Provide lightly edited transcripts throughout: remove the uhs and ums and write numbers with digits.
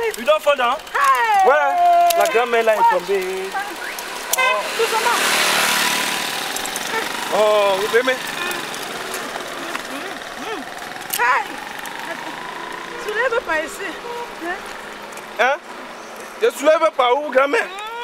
You don't fall down? Hey. Ouais, la grand-mère là est tombée. Doucement. Oh, vous aimez? Hey. Soulève pas ici. Hein? Je soulève pas où, grand-mère?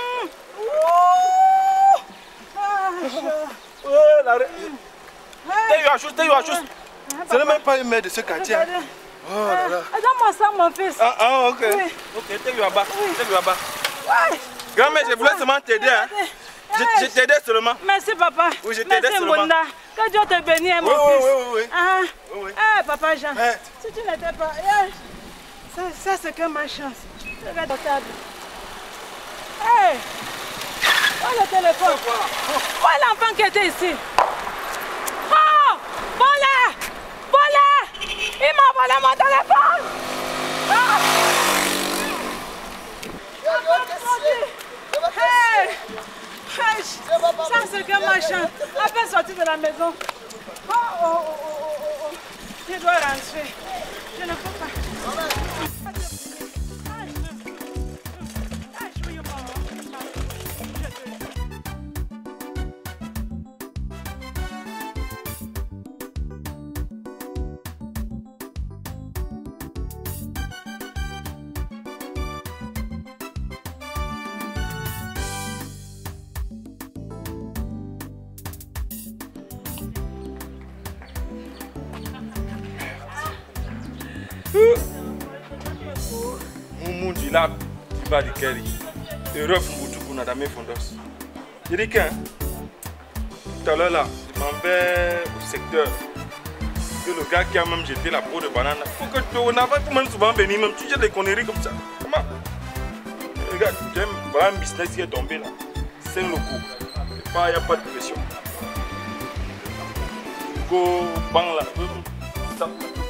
Ouais, la... T'es eu à chose. Ce n'est même pas une mère de ce quartier. Oh là là. Donne-moi ça, mon fils. Ah, ok. Oui. Ok, t'es eu là-bas. T'es eu là-bas. Ouais. Grand-mère, je voulais seulement t'aider. Hein. Je t'aidais seulement. Merci, papa. Oui, je t'aidais seulement. Mbonda. Que Dieu te bénisse, mon fils. Oui. Ah. Oui. Eh, papa Jean. Si tu n'étais pas... Ça c'est que ma chance. Regarde la table. Hey. Où est le téléphone? Où est l'enfant qui était ici? Oh! Volé! Il m'a volé mon téléphone! Ah! Hey! Hey! Ça c'est que ma chance. À peine sorti de la maison. Oh. Je dois rentrer. Je ne peux pas. Mumundi là, tu vas dire Kelly. Et refous pour notre ami Fondos. Je dis que tout à l'heure là, je m'en vais au secteur. Que le gars qui a même jeté la peau de banane, faut que tu n'as pas même souvent venir, même tu jettes des conneries comme ça. Comment? Regarde, voilà un business qui est tombé là. C'est le coup. Il n'y a pas de pression. Go, bang là. Stop.